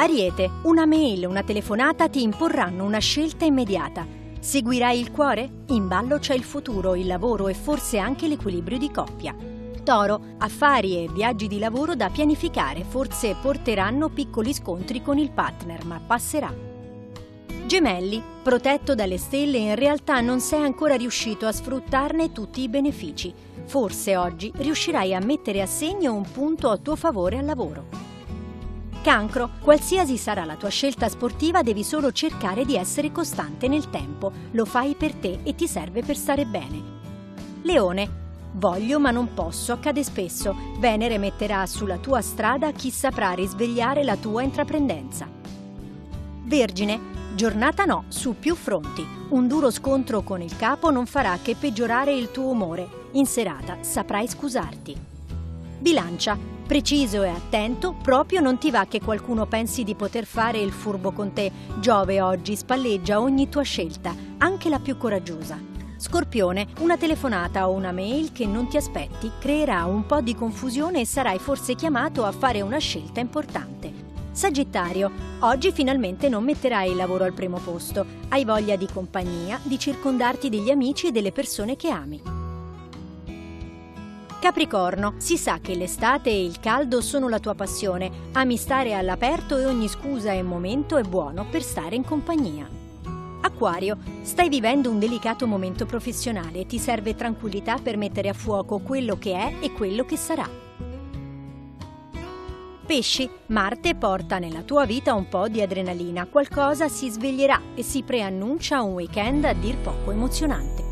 Ariete, una mail, una telefonata ti imporranno una scelta immediata. Seguirai il cuore? In ballo c'è il futuro, il lavoro e forse anche l'equilibrio di coppia. Toro, affari e viaggi di lavoro da pianificare, forse porteranno piccoli scontri con il partner, ma passerà. Gemelli, protetto dalle stelle, in realtà non sei ancora riuscito a sfruttarne tutti i benefici. Forse oggi riuscirai a mettere a segno un punto a tuo favore al lavoro. Cancro, qualsiasi sarà la tua scelta sportiva, devi solo cercare di essere costante nel tempo. Lo fai per te e ti serve per stare bene. Leone, voglio ma non posso, accade spesso. Venere metterà sulla tua strada chi saprà risvegliare la tua intraprendenza. Vergine, giornata no, su più fronti. Un duro scontro con il capo non farà che peggiorare il tuo umore. In serata saprai scusarti. Bilancia, preciso e attento, proprio non ti va che qualcuno pensi di poter fare il furbo con te. Giove oggi spalleggia ogni tua scelta, anche la più coraggiosa. Scorpione, una telefonata o una mail che non ti aspetti creerà un po' di confusione e sarai forse chiamato a fare una scelta importante. Sagittario, oggi finalmente non metterai il lavoro al primo posto. Hai voglia di compagnia, di circondarti degli amici e delle persone che ami. Capricorno, si sa che l'estate e il caldo sono la tua passione, ami stare all'aperto e ogni scusa e momento è buono per stare in compagnia. Acquario, stai vivendo un delicato momento professionale, ti serve tranquillità per mettere a fuoco quello che è e quello che sarà. Pesci, Marte porta nella tua vita un po' di adrenalina, qualcosa si sveglierà e si preannuncia un weekend a dir poco emozionante.